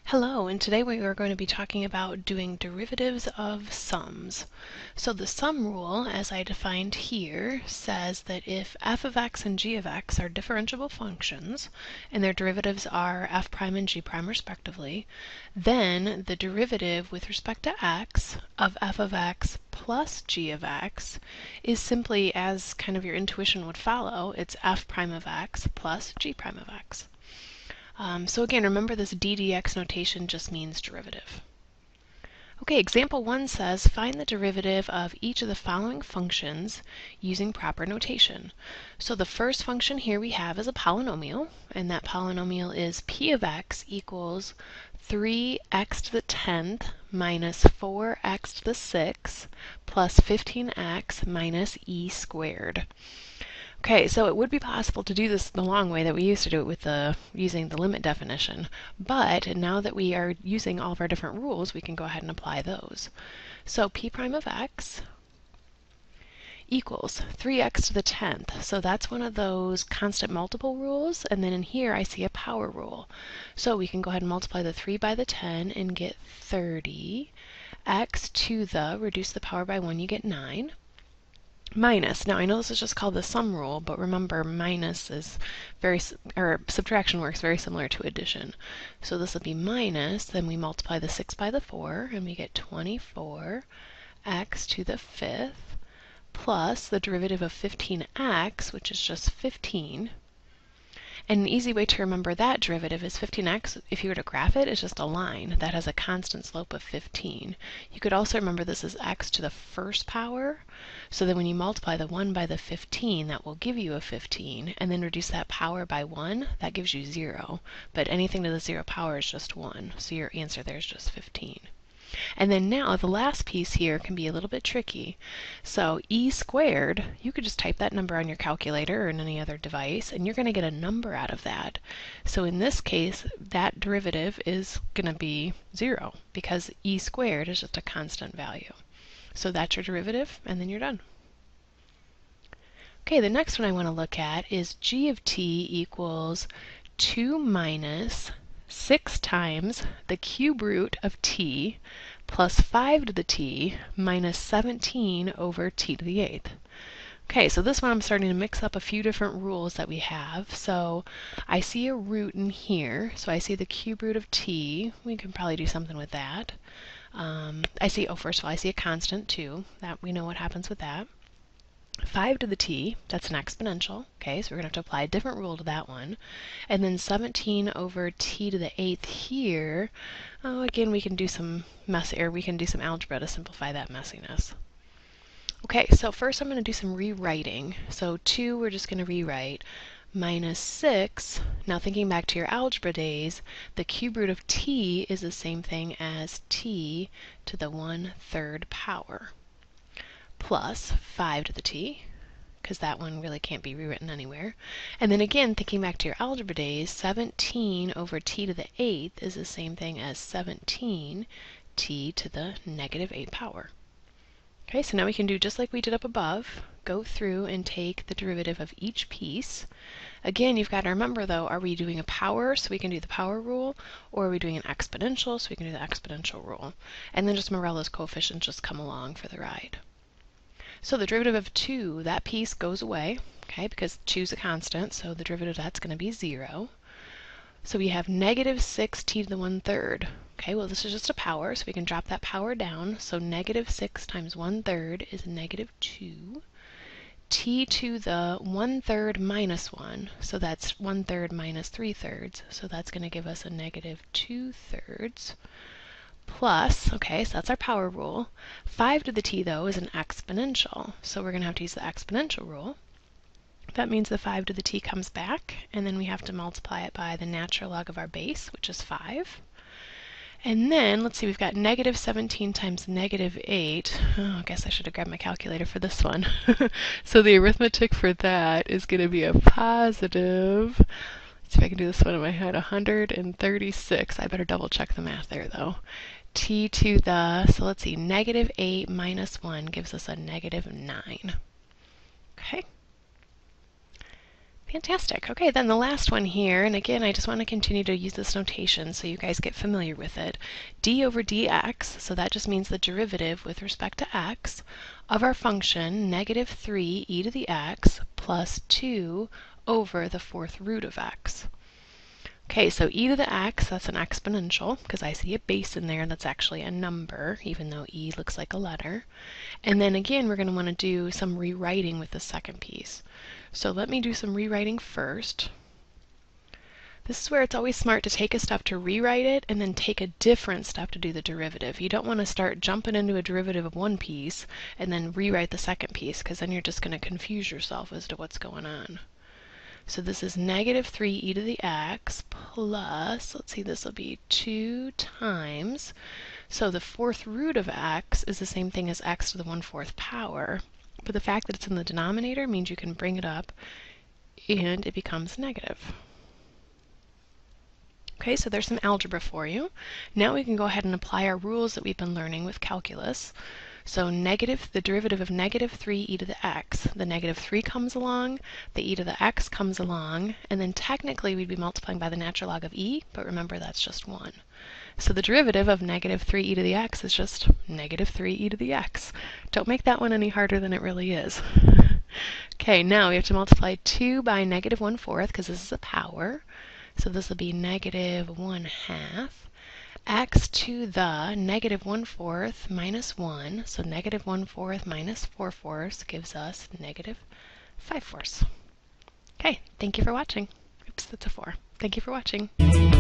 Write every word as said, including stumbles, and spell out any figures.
Hello, and today we are going to be talking about doing derivatives of sums. So the sum rule, as I defined here, says that if f of x and g of x are differentiable functions, and their derivatives are f prime and g prime respectively, then the derivative with respect to x of f of x plus g of x is simply, as kind of your intuition would follow, it's f prime of x plus g prime of x. Um, so again, remember this d dx notation just means derivative. Okay, example one says find the derivative of each of the following functions using proper notation. So the first function here we have is a polynomial, and that polynomial is p of x equals three x to the tenth minus four x to the sixth plus fifteen x minus e squared. Okay, so it would be possible to do this the long way that we used to do it with the using the limit definition, but now that we are using all of our different rules, we can go ahead and apply those. So p prime of x equals three x to the tenth. So that's one of those constant multiple rules, and then in here I see a power rule. So we can go ahead and multiply the three by the ten and get thirty. X to the, reduce the power by one, you get nine. Minus, now I know this is just called the sum rule, but remember minus is very, or subtraction works very similar to addition. So this will be minus, then we multiply the six by the four, and we get twenty-four x to the fifth, plus the derivative of fifteen x, which is just fifteen. And an easy way to remember that derivative is fifteen x, if you were to graph it, is just a line that has a constant slope of fifteen. You could also remember this as x to the first power, so that when you multiply the one by the fifteen, that will give you a fifteen, and then reduce that power by one, that gives you zero. But anything to the zero power is just one, so your answer there is just fifteen. And then now the last piece here can be a little bit tricky. So e squared, you could just type that number on your calculator or in any other device, and you're going to get a number out of that. So in this case, that derivative is going to be zero, because e squared is just a constant value. So that's your derivative, and then you're done. Okay, the next one I want to look at is g of t equals two minus six times the cube root of t plus five to the t minus seventeen over t to the eighth. Okay, so this one I'm starting to mix up a few different rules that we have. So I see a root in here, so I see the cube root of t. We can probably do something with that. Um, I see, oh, first of all, I see a constant too. That we know what happens with that. five to the t, that's an exponential, okay, so we're going to have to apply a different rule to that one. And then seventeen over t to the eighth here, oh, again, we can do some mess, or we can do some algebra to simplify that messiness. Okay, so first I'm going to do some rewriting. So two, we're just going to rewrite minus six. Now thinking back to your algebra days, the cube root of t is the same thing as t to the one-third power, plus five to the t, because that one really can't be rewritten anywhere. And then again, thinking back to your algebra days, seventeen over t to the eighth is the same thing as seventeen t to the negative eighth power. Okay, so now we can do just like we did up above, go through and take the derivative of each piece. Again, you've got to remember though, are we doing a power, so we can do the power rule, or are we doing an exponential, so we can do the exponential rule? And then just remember all those coefficients just come along for the ride. So the derivative of two, that piece goes away, okay, because two is a constant, so the derivative of that's going to be zero. So we have negative six t to the one-third. Okay, well this is just a power, so we can drop that power down. So negative six times one-third is negative two. T to the one-third minus one, so that's one-third minus three-thirds, so that's going to give us a negative two-thirds. Plus, okay, so that's our power rule. five to the t, though, is an exponential, so we're going to have to use the exponential rule. That means the five to the t comes back, and then we have to multiply it by the natural log of our base, which is five. And then, let's see, we've got negative seventeen times negative eight. Oh, I guess I should have grabbed my calculator for this one. So the arithmetic for that is going to be a positive, let's see if I can do this one in my head, one hundred thirty-six. I better double check the math there, though. T to the, so let's see, negative eight minus one gives us a negative nine. Okay. Fantastic. Okay, then the last one here, and again, I just want to continue to use this notation so you guys get familiar with it. D over dx, so that just means the derivative with respect to x of our function negative three e to the x plus two over the fourth root of x. Okay, so e to the x, that's an exponential, because I see a base in there that's actually a number, even though e looks like a letter. And then again, we're going to want to do some rewriting with the second piece. So let me do some rewriting first. This is where it's always smart to take a step to rewrite it and then take a different step to do the derivative. You don't want to start jumping into a derivative of one piece and then rewrite the second piece, because then you're just going to confuse yourself as to what's going on. So this is negative three e to the x plus, let's see, this will be two times. So the fourth root of x is the same thing as x to the one fourth power. But the fact that it's in the denominator means you can bring it up and it becomes negative. Okay, so there's some algebra for you. Now we can go ahead and apply our rules that we've been learning with calculus. So negative, the derivative of negative three e to the x, the negative three comes along, the e to the x comes along, and then technically we'd be multiplying by the natural log of e, but remember that's just one. So the derivative of negative three e to the x is just negative three e to the x. Don't make that one any harder than it really is. Okay, now we have to multiply two by negative one fourth, because this is a power. So this will be negative one half. X to the negative one fourth minus one, so negative one fourth minus four fourths gives us negative five fourths. Okay, thank you for watching. Oops, that's a four. Thank you for watching.